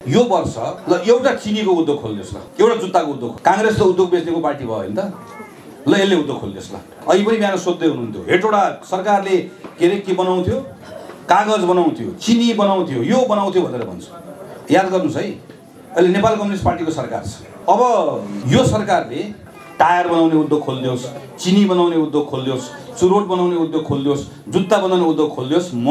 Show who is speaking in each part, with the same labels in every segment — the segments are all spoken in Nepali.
Speaker 1: यो वर्ष ल एउटा चिनीको उद्योग खोल्दियोस् ल, एउटा जुत्ताको उद्योग। कांग्रेस त उद्योग बेच्नेको पार्टी भयो नि त, ल यसले उद्योग खोल्दियोस् ल। अहिले पनि बिहान सोध्दै हुनुहुन्थ्यो हेटवटा सरकारले के बनाउँथ्यो, कागज बनाउँथ्यो, चिनी बनाउँथ्यो, यो बनाउँथ्यो भनेर भन्छ। याद गर्नुहोस् है, अहिले नेपाल कम्युनिस्ट पार्टीको सरकार छ। अब यो सरकारले टायर बनाउने उद्योग खोल्दियोस्, चिनी बनाउने उद्योग खोल्दियोस्, चुरोट बनाउने उद्योग खोल्दियोस्, जुत्ता बनाउने उद्योग खोल्दियोस्। म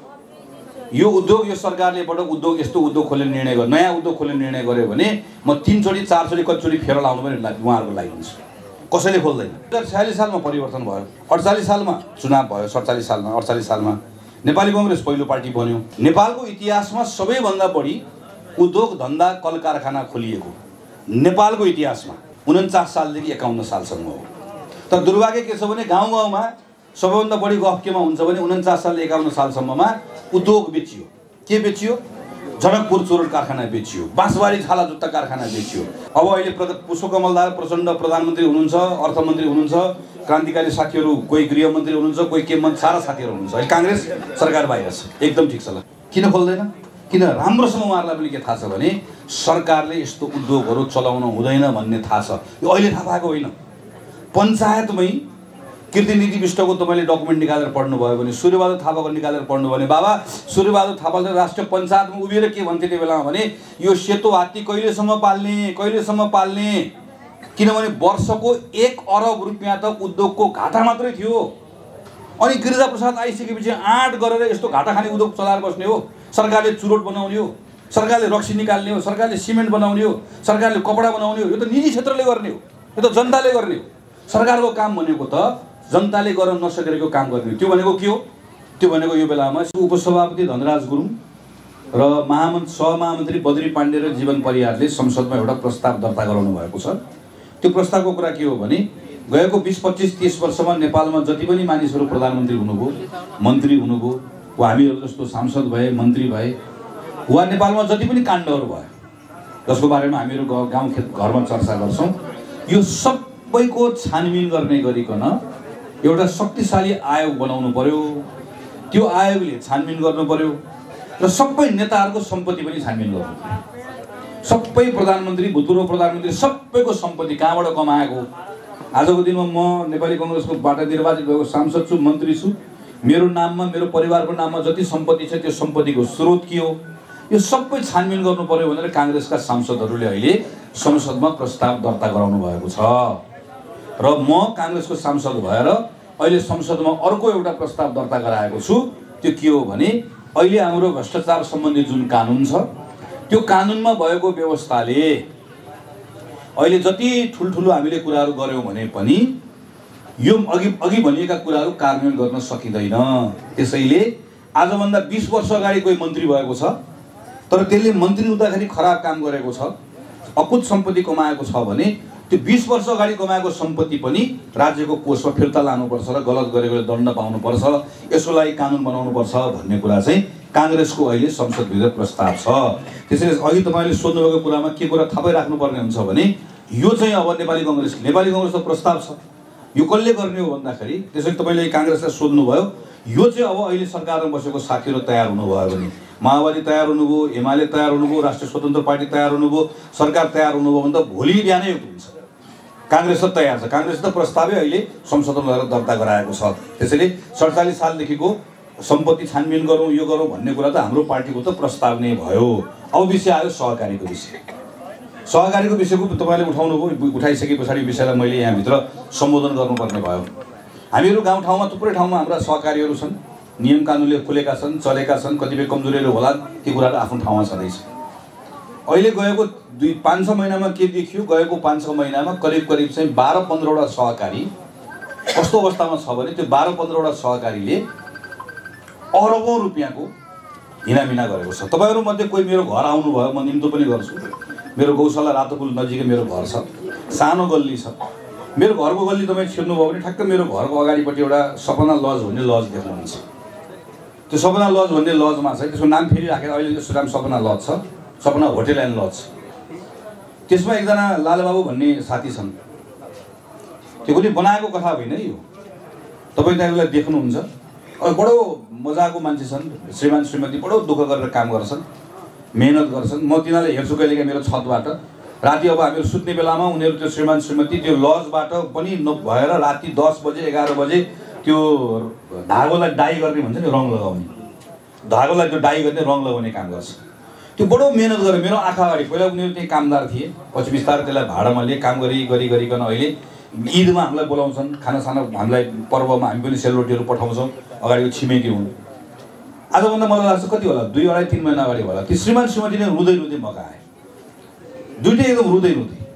Speaker 1: यो उद्योग, यो सरकारले उद्योग यस्तो उद्योग खोल्ने निर्णय गर्यो, नयाँ उद्योग खोल्ने निर्णय गर्यो भने म 3 चोटि 4 चोटि कतिचोटि फेर लाउनु पनि उहाँहरूको लागि हुन्छ। कसैले खोल्दैन। 2046 सालमा परिवर्तन भयो, 48 सालमा चुनाव भयो, 47 सालमा 48 सालमा नेपाली कांग्रेस पहिलो पार्टी बन्यो। नेपालको इतिहासमा सबैभन्दा बढी उद्योग धन्दा कल कारखाना खोलिएको नेपालको इतिहासमा 49 सालदेखि 51 सालसम्म हो। तर दुर्भाग्य के छ भने गाउँ गाउँमा सबैभन्दा बढी गफ केमा हुन्छ भने 49 सालदेखि 51 सालसम्ममा उद्योग बेचियो। के बेचियो? जनकपुर चुरोट कारखाना बेचियो, बाँसबारी छाला जुत्ता कारखाना बेचियो। अब अहिले पुष्पकमल दाहाल प्रचण्ड प्रधानमन्त्री हुनुहुन्छ, अर्थमन्त्री हुनुहुन्छ, क्रान्तिकारी साथीहरू कोही गृहमन्त्री हुनुहुन्छ, कोही के मन्त्री, सारा साथीहरू हुनुहुन्छ। अहिले कांग्रेस सरकार बाहिर छ, एकदम ठिक छ। ल किन खोल्दैन? किन? राम्रोसँग उहाँहरूलाई पनि के थाहा छ भने सरकारले यस्तो उद्योगहरू चलाउन हुँदैन भन्ने थाहा छ। यो अहिले थाहा पाएको होइन। पञ्चायतमै कीर्तिनिधि विष्टको तपाईँले डकुमेन्ट निकालेर पढ्नुभयो भने, सूर्यबहादुर थापाको निकालेर पढ्नुभयो भने, बाबा सूर्यबहादुर थापाले राष्ट्रिय पञ्चायतमा उभिएर के भन्थे त्यो बेलामा भने यो सेतो हात्ती कहिलेसम्म पाल्ने, किनभने वर्षको 1 अरब रुपियाँ त उद्योगको घाटा मात्रै थियो। अनि गिरिजाप्रसाद आइसकेपछि 8 गरेर यस्तो घाटा खाने उद्योग चलाएर बस्ने हो। सरकारले चुरोट बनाउने हो, सरकारले रक्सी निकाल्ने हो, सरकारले सिमेन्ट बनाउने हो, सरकारले कपडा बनाउने हो। यो त निजी क्षेत्रले गर्ने हो, यो त जनताले गर्ने हो। सरकारको काम भनेको त जनताले गर्न नसकेको काम गर्ने। त्यो भनेको के हो? त्यो भनेको यो बेलामा उपसभापति धनराज गुरुङ र सहमहामन्त्री बद्री पाण्डे र जीवन परियारले संसदमा एउटा प्रस्ताव दर्ता गराउनु भएको छ। त्यो प्रस्तावको कुरा के हो भने गएको 20, 25, 30 वर्षमा नेपालमा जति पनि मानिसहरू प्रधानमन्त्री हुनुभयो, मन्त्री हुनुभयो, वा हामीहरू जस्तो सांसद भए, मन्त्री भए, वा नेपालमा जति पनि काण्डहरू भयो जसको बारेमा हामीहरू गाउँ घरमा चर्चा गर्छौँ, यो सबैको छानबिन गर्ने गरिकन एउटा शक्तिशाली आयोग बनाउनु पर्यो। त्यो आयोगले छानबिन गर्नु पर्यो र सबै नेताहरूको सम्पत्ति पनि छानबिन गर्नु पर्यो। सबै प्रधानमन्त्री, भूतपूर्व प्रधानमन्त्री सबैको सम्पत्ति कहाँबाट कमाएको। आजको दिनमा म नेपाली कांग्रेसको बाट निर्वाचित भएको सांसद छु, मन्त्री छु, मेरो नाममा, मेरो परिवारको नाममा जति सम्पत्ति छ त्यो सम्पत्तिको स्रोत के हो, यो सबै छानबिन गर्नु पर्यो भनेर कांग्रेसका सांसदहरूले अहिले संसदमा प्रस्ताव दर्ता गराउनु भएको छ। र म कांग्रेसको सांसद भएर अहिले संसदमा अर्को एउटा प्रस्ताव दर्ता गराएको छु। त्यो के हो भने अहिले हाम्रो भ्रष्टाचार सम्बन्धी जुन कानुन छ त्यो कानुनमा भएको व्यवस्थाले अहिले जति ठुल्ठुलो हामीले कुराहरू गर्यौं भने पनि यो अघि भनिएका कुराहरू कार्यान्वयन गर्न सकिँदैन। त्यसैले आजभन्दा 20 वर्ष अगाडि कोही मन्त्री भएको छ तर त्यसले मन्त्री हुँदाखेरि खराब काम गरेको छ, अकुत सम्पत्ति कमाएको छ भने त्यो 20 वर्ष अगाडि कमाएको सम्पत्ति पनि राज्यको कोषमा फिर्ता लानुपर्छ र गलत गरेकोले दण्ड पाउनुपर्छ, यसको लागि कानुन बनाउनुपर्छ भन्ने कुरा चाहिँ कांग्रेसको अहिले संसदभित्र प्रस्ताव छ। त्यसैले अघि तपाईले सोध्नुभएको कुरामा के कुरा थापै राख्नुपर्ने हुन्छ भने यो चाहिँ अब नेपाली कांग्रेसको प्रस्ताव छ। यो कसले गर्ने हो भन्दाखेरि त्यसैले तपाईले कांग्रेसलाई सोध्नुभयो, यो चाहिँ अब अहिले सरकारमा बसेको साथीहरु तयार हुनुभयो भने, माओवादी तयार हुनुभयो, एमाले तयार हुनुभयो, राष्ट्रिय स्वतन्त्र पार्टी तयार हुनुभयो, सरकार तयार हुनुभयो भने त भोलि बिहानै हुन्छ। कांग्रेस त तयार छ, कांग्रेस त प्रस्तावै अहिले संसदमा दर्ता गराएको छ। त्यसैले 47 सालदेखिको सम्पत्ति छानबिन गरौँ, यो गरौँ भन्ने कुरा त हाम्रो पार्टीको त प्रस्ताव नै भयो। अब विषय आयो सहकारीको विषय। सहकारीको विषयको तपाईले उठाउनुभयो, उठाइसके पछाडि विषयलाई मैले यहाँ भित्र सम्बोधन गर्नुपर्ने भयो। हामीहरू गाउँ ठाउँमा थुप्रै ठाउँमा हाम्रा सहकारीहरू छन्, नियम कानुनले खुलेका छन्, चलेका छन्, कतिपय कमजोरीहरू होला, ती कुराहरू आफ्नो ठाउँमा छँदैछ। अहिले गएको 5-6 महिनामा के देखियो, गएको 5-6 महिनामा करिब चाहिँ 12-15 वटा सहकारी कस्तो अवस्थामा छ भने त्यो 12-15 वटा सहकारीले अरबौं रुपियाँको हिनामिना गरेको छ। तपाईहरु मध्ये कोही मेरो घर आउनु भयो, म निम्तो पनि गर्छु। मेरो गौशाला रातोपुल नजिकै मेरो घर छ, सानो गल्ली छ। मेरो घरको गल्ली तपाई छिर्नु भयो भने ठ्याक्क मेरो घरको अगाडिपट्टि एउटा सपना लज भन्ने लज देख्नुहुन्छ। त्यो सपना लज भन्ने लजमा चाहिँ त्यसको नाम फेरि राखेर अहिले त्यसको नाम सपना लज छ, सपना होटल एन्ड लज। त्यसमा एकजना लालबाबु भन्ने साथी छन्। त्यो पनि बनाएको कथा होइन यो, तपाई त्यसलाई देख्नुहुन्छ। बडो मजाको मान्छे छन्, श्रीमान श्रीमती बडो दुःख गरेर काम गर्छन्। मेहनत गर्छन्। म तिनीहरूलाई हेर्छु कहिलेकाहीँ मेरो छतबाट राति अब हामीहरू सुत्ने बेलामा उनीहरू त्यो श्रीमान श्रीमती त्यो लजबाट पनि नभएर राति 10 बजे 11 बजे त्यो धागोलाई डाई गर्ने भन्छ नि, रङ लगाउने, धागोलाई त्यो डाई गर्ने रङ लगाउने काम गर्छ। त्यो बडो मेहनत गरेर मेरो आँखा अगाडि पहिला उनीहरू त्यही कामदार थिए, पछि बिस्तारै त्यसलाई भाडामा लिए काम गरिकन अहिले ईदमा हामीलाई बोलाउँछन्, खानासाना हामीलाई पर्वमा हामी पनि सेलरोटीहरू पठाउँछौँ। अगाडिको छिमेकी हुन्। आजभन्दा मलाई लाग्छ कति होला 2, 2.5, 3 महिना अगाडि होला ती श्रीमान श्रीमती नै रुँदै मका आए, दुइटै एकदम रुँदै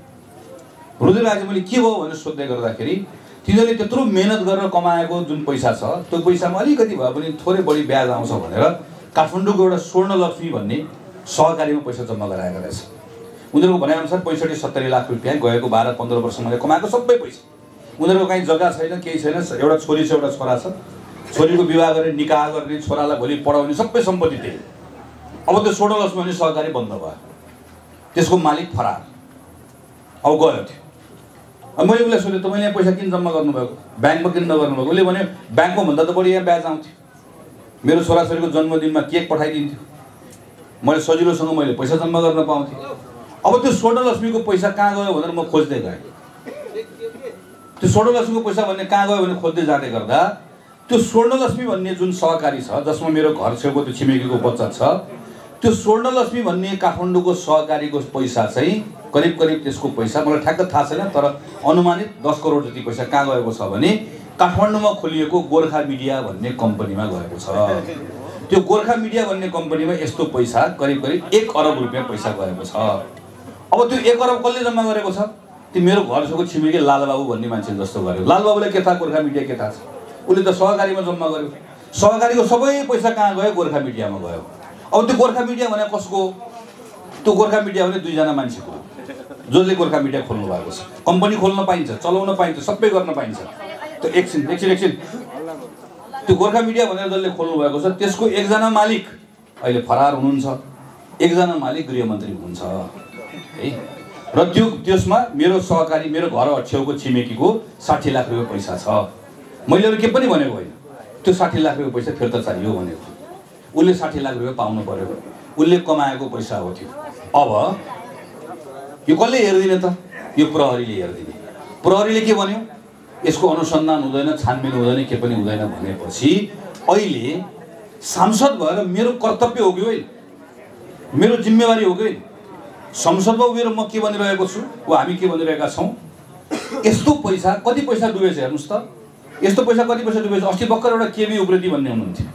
Speaker 1: आएपछि मैले के भयो भनेर सोध्दै गर्दाखेरि तिनीहरूले त्यत्रो मेहनत गरेर कमाएको जुन पैसा छ त्यो पैसामा अलिकति भए पनि थोरै बढी ब्याज आउँछ भनेर काठमाडौँको एउटा स्वर्णलक्ष्मी भन्ने सहकारीमा पैसा जम्मा गराएका रहेछ। उनीहरूको भनाइअनुसार 65-70 लाख रुपियाँ गएको 12-15 वर्षमा कमाएको सबै पैसा। उनीहरूको कहीँ जग्गा छैन, केही छैन, एउटा छोरी छ, एउटा छोरा छ। छोरीको विवाह गरेर निकाह गर्ने, छोरालाई भोलि पढाउने सबै सम्पत्ति त्यही। अब त्यो स्वर्णलक्ष्मी भन्ने सहकारी बन्द भयो, त्यसको मालिक फरार, अब गयो त्यो। अब मैले उसलाई सोधेँ तपाईँले यहाँ पैसा किन जम्मा गर्नुभएको, ब्याङ्कमा किन नगर्नुभएको? उसले भन्यो ब्याङ्कमा भन्दा त बढी यहाँ ब्याज आउँथ्यो, मेरो छोराछोरीको जन्मदिनमा केक पठाइदिन्थ्यो, मैले सजिलोसँग मैले पैसा जम्मा गर्न पाउँथेँ। अब त्यो स्वर्णलक्ष्मीको पैसा कहाँ गयो भनेर म खोज्दै गएँ। त्यो स्वर्णलक्ष्मीको पैसा भन्ने कहाँ गयो भने खोज्दै जाँदै गर्दा त्यो स्वर्णलक्ष्मी भन्ने जुन सहकारी छ जसमा मेरो घर छेउको त्यो छिमेकीको बच्चा छ, त्यो स्वर्णलक्ष्मी भन्ने काठमाडौँको सहकारीको पैसा चाहिँ करिब त्यसको पैसा मलाई ठ्याक्क थाहा छैन, तर अनुमानित 10 करोड जति पैसा कहाँ गएको छ भने काठमाडौँमा खोलिएको गोर्खा मिडिया भन्ने कम्पनीमा गएको छ। त्यो गोर्खा मिडिया भन्ने कम्पनीमा यस्तो पैसा करिब 1 अरब रुपियाँ पैसा गएको छ। अब त्यो 1 अरब कसले जम्मा गरेको छ? त्यो मेरो घर छेउको छिमेकी लालबाबु भन्ने मान्छे जस्तो गर्यो। लालबाबुलाई के थाहा गोर्खा मिडिया के थाहा छ? उसले त सहकारीमा जम्मा गर्यो। सहकारीको सबै पैसा कहाँ गयो? गोर्खा मिडियामा गयो। अब त्यो गोर्खा मिडिया भने कसको? त्यो गोर्खा मिडिया भने 2 जना मान्छेको हो जसले गोर्खा मिडिया खोल्नु भएको छ। कम्पनी खोल्न पाइन्छ, चलाउन पाइन्छ, सबै गर्न पाइन्छ। त्यो एकछिन त्यो गोर्खा मिडिया भनेर जसले खोल्नु भएको छ त्यसको 1 जना मालिक अहिले फरार हुनुहुन्छ, 1 जना मालिक गृहमन्त्री हुनुहुन्छ है। र त्यसमा मेरो सहकारी मेरो घर छेउको छिमेकीको 60 लाख रुपियाँ पैसा छ। मैले अरू के पनि भनेको होइन, त्यो 60 लाख रुपियाँ पैसा फिर्ता चाहियो भनेको। उसले 60 लाख रुपियाँ पाउनु पर्यो, उसले कमाएको पैसा हो त्यो। अब यो कसले हेर्दिने त? यो प्रहरीले हेर्दिने। प्रहरीले के भन्यो? यसको अनुसन्धान हुँदैन, छानबिन हुँदैन, के पनि हुँदैन भनेपछि अहिले सांसद भएर मेरो कर्तव्य हो कि होइन, मेरो जिम्मेवारी हो कि होइन? संसदमा उभिएर म के भनिरहेको छु वा हामी के भनिरहेका छौँ? यस्तो पैसा कति पैसा डुबेछ हेर्नुहोस् त, यस्तो पैसा कति पैसा डुबेछ। अस्ति भर्खर एउटा केबी उप्रेती भन्ने हुनुहुन्थ्यो,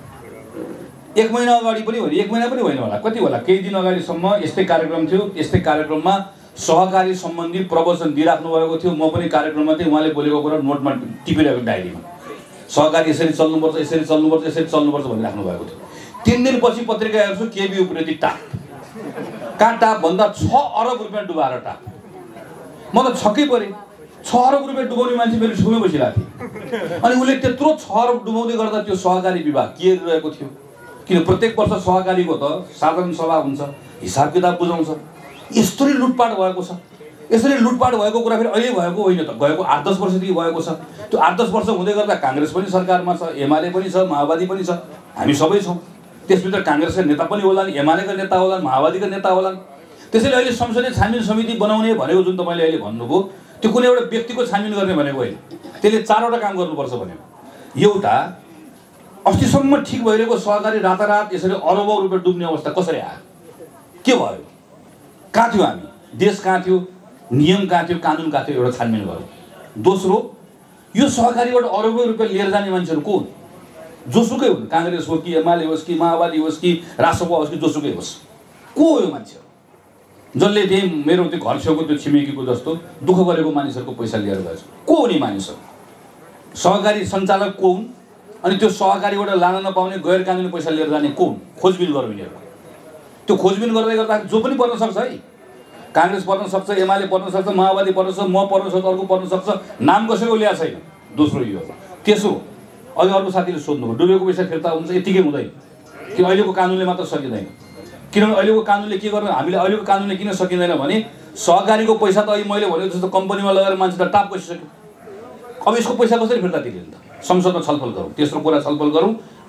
Speaker 1: 1 महिना अगाडि पनि होइन, 1 महिना पनि होइन होला, कति होला, केही दिन अगाडिसम्म यस्तै कार्यक्रम थियो। यस्तै कार्यक्रममा सहकारी सम्बन्धी प्रवचन दिइराख्नु भएको थियो। म पनि कार्यक्रममा थिएँ, उहाँले बोलेको कुरा नोटमा टिपिरहेको डायरीमा, सहकारी यसरी चल्नुपर्छ, यसरी चल्नुपर्छ, यसरी चल्नुपर्छ भनिराख्नु भएको थियो। 3 दिनपछि पत्रिका हेर्छु केबी उप्रेती टाप, कहाँ टाप भन्दा 6 अरब रुपियाँ डुबाएर टाप। म त छक्कै परेँ, 6 अरब रुपियाँ डुबाउने मान्छे मेरो छेउमै बसिरहेको थियो। अनि उसले त्यत्रो 6 अरब डुबाउँदै गर्दा त्यो सहकारी विभाग के हेरिरहेको थियो? किन प्रत्येक वर्ष सहकारीको त साधारण सभा हुन्छ, हिसाब किताब बुझाउँछ। यसरी लुटपाट भएको छ, यसरी लुटपाट भएको कुरा फेरि अहिले भएको होइन त, गएको 8-10 वर्षदेखि भएको छ। त्यो 8-10 वर्ष हुँदै गर्दा काङ्ग्रेस पनि सरकारमा छ, एमाले पनि छ, माओवादी पनि छ, हामी सबै छौँ। त्यसभित्र काङ्ग्रेसका नेता पनि होलान्, एमालेका नेता होलान्, माओवादीका नेता होलान्। त्यसैले अहिले संसदीय छानबिन समिति बनाउने भनेको जुन तपाईँले अहिले भन्नुभयो त्यो कुनै एउटा व्यक्तिको छानबिन गर्ने भनेको होइन, त्यसले 4वटा काम गर्नुपर्छ भनेको। एउटा, अस्तिसम्म ठिक भइरहेको सहकारी रातारात यसरी अरबौँ रुपियाँ डुब्ने अवस्था कसरी आयो? के भयो? कहाँ थियो हामी? देश कहाँ थियो? नियम कहाँ थियो? कानुन कहाँ थियो? एउटा छानबिन गरौँ। दोस्रो, यो सहकारीबाट अरबौँ रुपियाँ लिएर जाने मान्छेहरू को हुन्? जोसुकै हुन्, काङ्ग्रेस हो कि एमाले होस् कि माओवादी होस् कि रासपा होस् कि जोसुकै होस्, को हो यो मान्छे? जसले त्यही मेरो त्यो घर छेउको त्यो छिमेकीको जस्तो दुःख गरेको मानिसहरूको पैसा लिएर गएछ, को हो नि मानिसहरू? सहकारी सञ्चालक को हुन्? अनि त्यो सहकारीबाट लान नपाउने गैर कानुनी पैसा लिएर जाने को हुन्? खोजबिन गरौँ यिनीहरू। त्यो खोजबिन गर्दै गर्दा जो पनि पर्न सक्छ है, काङ्ग्रेस पर्न सक्छ, एमाले पर्न सक्छ, माओवादी पर्न सक्छ, म पर्न सक्छ, अर्को पर्न सक्छ, नाम कसैको ल्याएको छैन। दोस्रो यो। तेस्रो, अघि अर्को साथीले सोध्नुभयो डुबेको पैसा फिर्ता हुन्छ, यतिकै हुँदैन कि अहिलेको कानुनले मात्र सकिँदैन? किनभने अहिलेको कानुनले के गर्नु, हामीले अहिलेको कानुनले किन सकिँदैन भने सहकारीको पैसा त अहिले मैले भनेको जस्तो कम्पनीमा लगेर मान्छे त टाप गइसक्यो। अब यसको पैसा कसरी फिर्ता तिर्ने त? संसदमा छलफल गरौँ, तेस्रो कुरा छलफल गरौँ।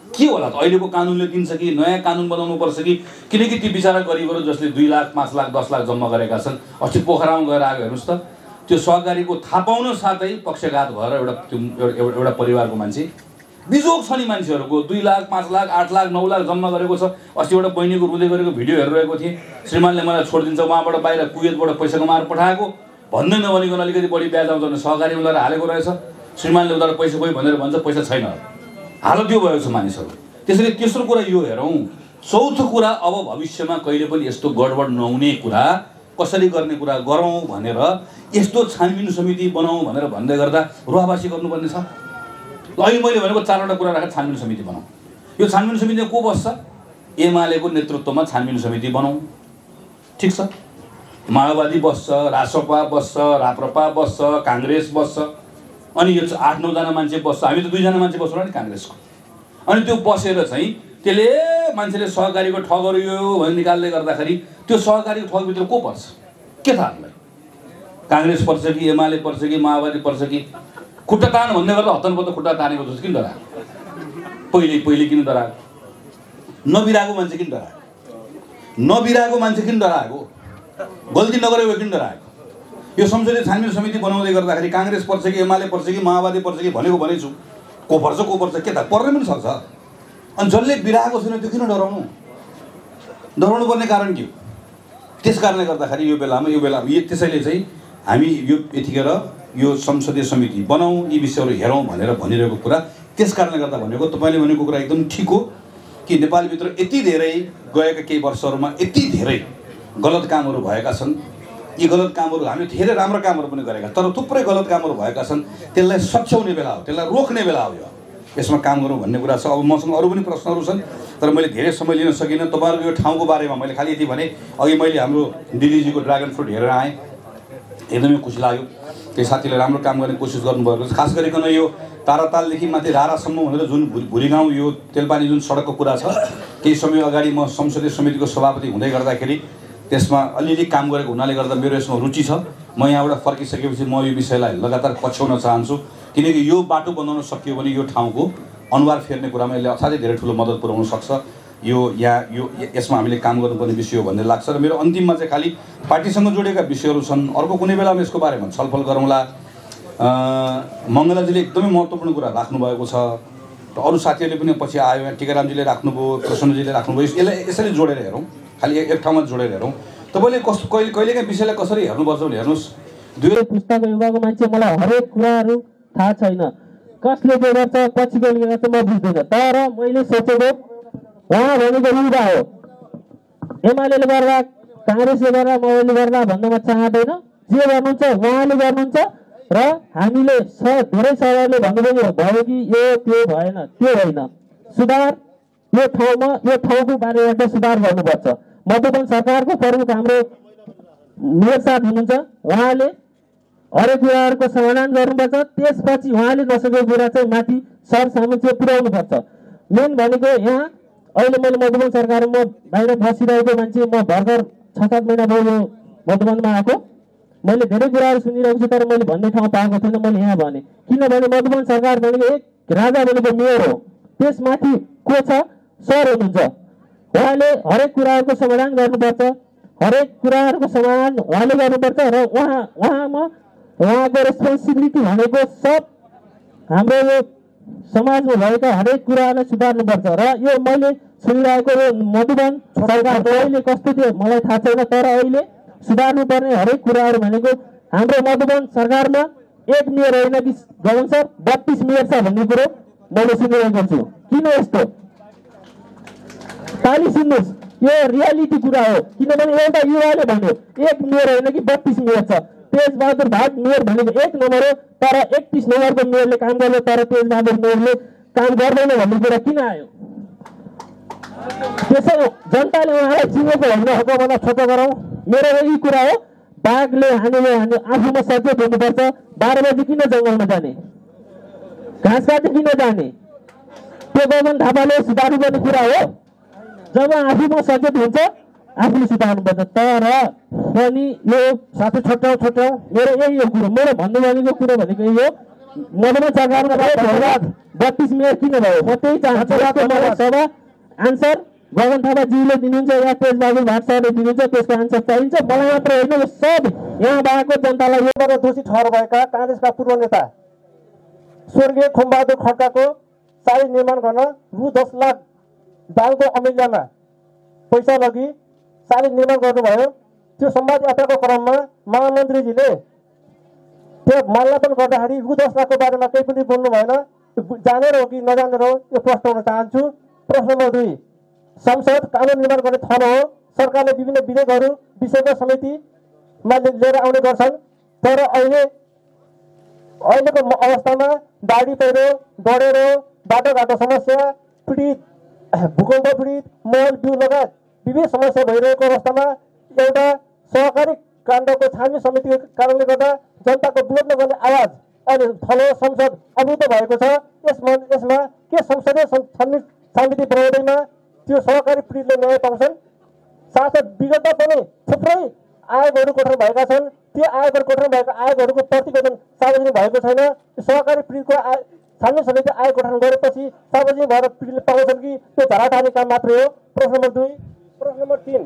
Speaker 1: के होला त? अहिलेको कानुनले दिन्छ कि नयाँ कानुन बनाउनु पर्छ कि? किनकि ती बिचारा गरिबहरू जसले 2 लाख 5 लाख 10 लाख जम्मा गरेका छन्, अस्ति पोखरामा गएर आएको हेर्नुहोस् त, त्यो सहकारीको थाहा पाउन साथै पक्षघात भएर एउटा परिवारको मान्छे बिजोग छ नि। मान्छेहरूको 2 लाख 5 लाख 8 लाख 9 लाख जम्मा गरेको छ। अस्ति एउटा बहिनीको रुँदै गरेको भिडियो हेरिरहेको थिएँ। श्रीमानले मलाई छोडिदिन्छ, उहाँबाट बाहिर कुवेतबाट पैसा कमाएर पठाएको, भन्दै नभनिकन अलिकति बढी ब्याज आउँछ भने सहकारीमा लगेर हालेको रहेछ। श्रीमानले उनीहरू पैसा कोही भनेर भन्छ, पैसा छैन, हालत त्यो भएको छ मानिसहरू। त्यसैले तेस्रो कुरा यो हेरौँ। चौथो कुरा, अब भविष्यमा कहिले पनि यस्तो गडबड नहुने कुरा, कसरी गर्ने कुरा गरौँ भनेर यस्तो छानबिन समिति बनाऊँ भनेर भन्दै गर्दा रुवाबासी गर्नुपर्ने छ। अहिले मैले भनेको 4वटा कुरा राखेर छानबिन समिति बनाऊँ। यो छानबिन समितिमा को बस्छ? एमालेको नेतृत्वमा छानबिन समिति बनाऊँ, ठिक छ। माओवादी बस्छ, रासपा बस्छ, राप्रपा बस्छ, काङ्ग्रेस बस्छ, अनि यो 8-9 जना मान्छे बस्छ। हामी त 2 जना मान्छे बस्छौँ नि काङ्ग्रेसको। अनि त्यो बसेर चाहिँ त्यसले मान्छेले सहकारीको ठगहरू यो भनेर निकाल्दै गर्दाखेरि त्यो सहकारीको ठगभित्र को पर्छ? के थाहा हामीलाई? काङ्ग्रेस पर्छ कि एमाले पर्छ कि माओवादी पर्छ कि? खुट्टा तान भन्दै गर्दा हत्तनपत्त खुट्टा तानेको जस्तो किन डराएको? पहिले किन डराएको? नबिराएको मान्छे किन डराएको? नबिराएको मान्छे किन डराएको? गल्ती नगरेको किन डराएको? यो संसदीय छानबिन समिति बनाउँदै गर्दाखेरि काङ्ग्रेस पर्छ कि एमाले पर्छ कि माओवादी पर्छ कि भनेको भनेछु, को पर्छ के थाहा? पर्नै पनि सक्छ। अनि जसले बिराएको छैन त्यो किन डराउनु? डराउनु पर्ने कारण के हो? त्यस कारणले गर्दाखेरि यो बेलामा त्यसैले चाहिँ हामी यो यतिखेर यो संसदीय समिति बनाऊँ, यी विषयहरू हेरौँ भनेर भनिरहेको कुरा। त्यस कारणले गर्दा भनेको तपाईँले भनेको कुरा एकदम ठिक हो कि नेपालभित्र यति धेरै गएका केही वर्षहरूमा यति धेरै गलत कामहरू भएका छन्। यी गलत कामहरू हामीले धेरै राम्रो कामहरू पनि गरेका, तर थुप्रै गलत कामहरू भएका छन्। त्यसलाई सच्याउने बेला हो, त्यसलाई रोक्ने बेला हो। यसमा काम गरौँ भन्ने कुरा छ। अब मसँग अरू पनि प्रश्नहरू छन्, तर मैले धेरै समय लिन सकिनँ। तपाईँहरूको यो ठाउँको बारेमा मैले खालि यति भने। अघि मैले हाम्रो दिदीजीको ड्रागन फ्रुट हेरेर आएँ, एकदमै खुसी लाग्यो। त्यही साथीले राम्रो काम गर्ने कोसिस गर्नुभएको छ। खास गरिकन यो तारातालदेखि माथि रारासम्म भनेर जुन भुरीगाउँ यो तेलपानी जुन सडकको कुरा छ, केही समय अगाडि म संसदीय समितिको सभापति हुँदै गर्दाखेरि त्यसमा अलिअलि काम गरेको हुनाले गर्दा मेरो यसमा रुचि छ। म यहाँबाट फर्किसकेपछि म यो विषयलाई लगातार पछ्याउन चाहन्छु, किनकि यो बाटो बनाउन सकियो भने यो ठाउँको अनुहार फेर्ने कुरामा यसले असाध्यै धेरै ठुलो मद्दत पुर्याउन सक्छ। यसमा हामीले काम गर्नुपर्ने विषय हो भन्ने लाग्छ। र मेरो अन्तिममा चाहिँ खालि पार्टीसँग जोडेका विषयहरू छन्, अर्को कुनै बेलामा यसको बारेमा छलफल गरौँला। मङ्गलाजीले एकदमै महत्त्वपूर्ण कुरा राख्नुभएको छ, र अरू साथीहरूले पनि पछि आयो, यहाँ टिकारामजीले राख्नुभयो, प्रसन्नजीले राख्नुभयो। यसरी जोडेर हेरौँ, खालि एक ठाउँमा जोडेर हेरौँ। तपाईँले कहिलेकाहीँ विषयलाई कसरी हेर्नुपर्छ भने हेर्नुहोस्।
Speaker 2: पुस्ताको युवाको मान्छे मलाई हरेक कुराहरू थाहा छैन, कसले के गर्छ पछि के गर्छ म बुझ्दैन। तर मैले सोचेको उहाँ भनेको युवा हो, एमाले गर्दा काङ्ग्रेसले गर्दा माओवादीले गर्दा भन्न म चाहँदैन। जे गर्नुहुन्छ उहाँले गर्नुहुन्छ, र हामीले धेरै सरहरूले भन्नुभयो भयो कि यो त्यो भएन, त्यो होइन। सुधार यो ठाउँको बारेबाट सुधार गर्नुपर्छ। मधुबन सरकारको प्रमुख हाम्रो मेयर साहब हुनुहुन्छ, उहाँले हरेक कुराहरूको समाधान गर्नुपर्छ। त्यसपछि उहाँले नसकेको कुरा चाहिँ माथि सरसामु चाहिँ पुर्याउनुपर्छ। मेन भनेको यहाँ अहिले मैले मधुबन सरकारमा बाहिर बसिरहेको मान्छे, म भर्खर 6-7 महिना भयो मधुबनमा आएको। मैले धेरै कुराहरू सुनिरहेको छु, तर मैले भन्ने ठाउँ पाएको थिएन। मैले यहाँ भने किनभने मधुबन सरकार भनेको एक राजा भनेको मेयर हो, त्यसमाथि को छ? सर हुनुहुन्छ। उहाँले हरेक कुराहरूको समाधान गर्नुपर्छ, हरेक कुराहरूको समाधान उहाँले गर्नुपर्छ। र उहाँको रेस्पोन्सिबिलिटी भनेको सब हाम्रो यो समाजमा भएका हरेक कुराहरूलाई सुधार्नुपर्छ। र यो मैले सुनिरहेको यो मधुबन सरकार अहिले कस्तो थियो मलाई थाहा छैन, तर अहिले सुधार्नुपर्ने हरेक कुराहरू भनेको हाम्रो मधुबन सरकारमा एक मेयर होइन कि गगन सर 32 मेयर छ भन्ने कुरो मैले सुनिरहेको छु। किन यस्तो? ताली सुन्नुहोस्, यो रियालिटी कुरा हो। किनभने एउटा युवाले भन्यो एक मेयर होइन कि 32 मेयर छ। तेजबहादुर भाग मेयर भनेको 1 नम्बर हो, तर 31 नम्बरको मेयरले काम गर्यो, तर तेजबहादुर मेयरले काम गर्दैन भन्ने कुरा किन आयो? त्यसो जनताले उहाँलाई चिनेको होइन, हकबाट छोटो गरौँ। मेरो यही कुरा हो, बाघले हानेले आफूमा सचेत हुनुपर्छ। 12 बजी किन जङ्गलमा जाने, घाँस काट्न किन जाने? त्यो गगन थापाले सुधार्नुपर्ने कुरा हो। जब आफूमा सचेत हुन्छ आफूले सुधार्नुपर्छ। तर पनि यो साथै छोटाउ मेरो यही हो कुरो, मेरो भन्नु भनेको कुरो भनेको यही हो। मधुमा सरकारमा 32 मेयर किन भयो? म त्यही चाहन्छु सभा आन्सर गगन थापाजीले दिनुहुन्छ या तेजबहादुर भाटसारले दिनुहुन्छ, त्यसको आन्सर चाहिन्छ। मलाई मात्र होइन, यो सब यहाँ भएको जनतालाई।
Speaker 3: योबाट दोषी ठहरभएका काङ्ग्रेसका पूर्व नेता स्वर्गीय खुमबहादुर खड्काको साई निर्माण गर्न रु 10 लाख दाङको अमूल्यमा पैसा लगी साई निर्माण गर्नुभयो। त्यो संवाद यात्राको क्रममा महामन्त्रीजीले त्यो माल्यार्पण गर्दाखेरि रु 10 लाखको बारेमा केही पनि बोल्नु भएन। जानेर हो कि नजानेर हो, यो प्रश्न गर्न चाहन्छु। प्रश्न नम्बर 2, संसद कानुन निर्माण गर्ने ठाउँ हो। सरकारले विभिन्न विधेयकहरू विषयको समितिमा लिएर आउने गर्छन्, तर अहिलेको अवस्थामा बाढी पहिरो, डढेरो, बाटोघाटो समस्या, पीडित भूकम्प पीडित, मल बिउ लगायत विविध समस्या भइरहेको अवस्थामा एउटा सहकारी काण्डको छानबिन समितिको कारणले गर्दा जनताको विरोध गर्ने आवाज अहिले थलो संसद अवरुद्ध भएको छ। यसमा के संसदीय समिति बनाउँदैमा त्यो सहकारी पीडितले न्याय पाउँछन्? साथै विगतमा पनि थुप्रै आयोगहरू गठन भएका छन्। ती आयोगहरू गठन भएका आयोगहरूको प्रतिवेदन सार्वजनिक भएको छैन। सहकारी पीडितको छानबिन समिति आयोग गठन गरेपछि सार्वजनिक भएर पीडितले पाउँछन् कि त्यो धराटार्ने काम मात्रै हो? प्रश्न नम्बर 2। प्रश्न नम्बर 3,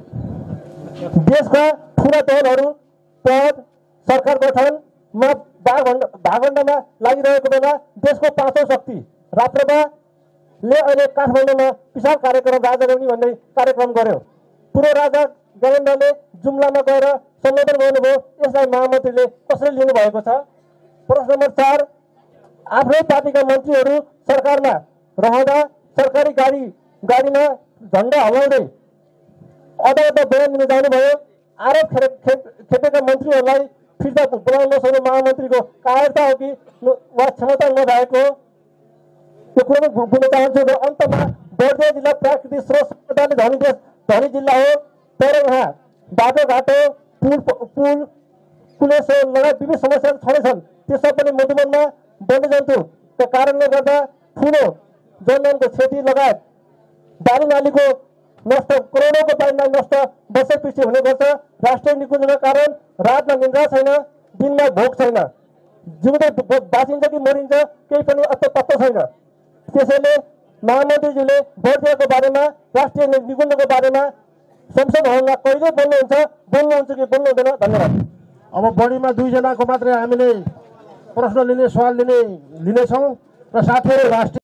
Speaker 3: देशका ठुला दलहरू पद सरकार गठनमा भागभण्डामा लागिरहेको बेला देशको 5औं शक्ति राप्रपाले अहिले काठमाडौँमा विशाल कार्यक्रम राजा रौनी भन्ने कार्यक्रम गर्यो। पूर्व राजा ज्ञानेन्द्रले जुम्लामा गएर सम्बोधन गर्नुभयो। यसलाई महामन्त्रीले कसरी लिनुभएको छ? प्रश्न नम्बर 4, आफ्नै पार्टीका मन्त्रीहरू सरकारमा रहँदा सरकारी गाडीमा झण्डा हल्लाउँदै अदालतमा बयान दिन जानुभयो। आरोप खेपेका मन्त्रीहरूलाई फिर्ता बोलाउन नसक्ने महामन्त्रीको कायरता हो कि वा क्षमता नभएको हो? त्यो कुरो बुझ्न चाहन्छु। र अन्तमा बर्दिया जिल्ला प्राकृतिक स्रोत सम्पदाले धनी जिल्ला हो, तर यहाँ बाटोघाटो, पुलेसो लगायत विविध समस्याहरू छँदैछन्। त्यो सब पनि मधुवनमा वन्यजन्तुका कारणले गर्दा ठुलो जनधनको क्षति लगायत बाली नालीको नष्ट, करोडौँको बाली नाली नष्ट, वर्षैपछि हुने गर्छ। राष्ट्रिय निकुञ्जका कारण रातमा निन्द्रा छैन, दिनमा भोक छैन, जिउँदै बाँचिन्छ कि मरिन्छ केही पनि पत्तो छैन। त्यसैले महामन्त्रीजीले बर्दियाको बारेमा, राष्ट्रिय निकुञ्जको बारेमा संसद भवनमा कहिले बोल्नुहुन्छ कि बोल्नु हुँदैन? धन्यवाद।
Speaker 4: अब बढीमा 2 जनाको मात्रै हामीले प्रश्न लिने, सवाल लिनेछौँ र साथै राष्ट्रिय